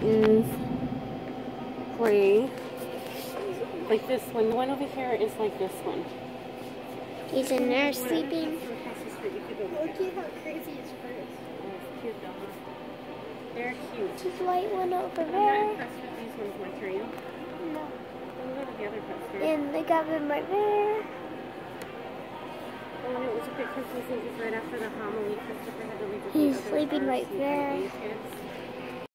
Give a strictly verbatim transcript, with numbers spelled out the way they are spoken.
is gray. Like this one. The one over here is like this one. He's in there sleeping. Look at how crazy his fur is. Oh, it's cute though, huh? They're cute. This white one over I'm there. not impressed with these ones much, are you? No. We'll go to the other pet store. And they got them right there. Oh, and it was a bit confusing because right after the homily, Christopher had to leave with He's the other sleeping R right C there. kids.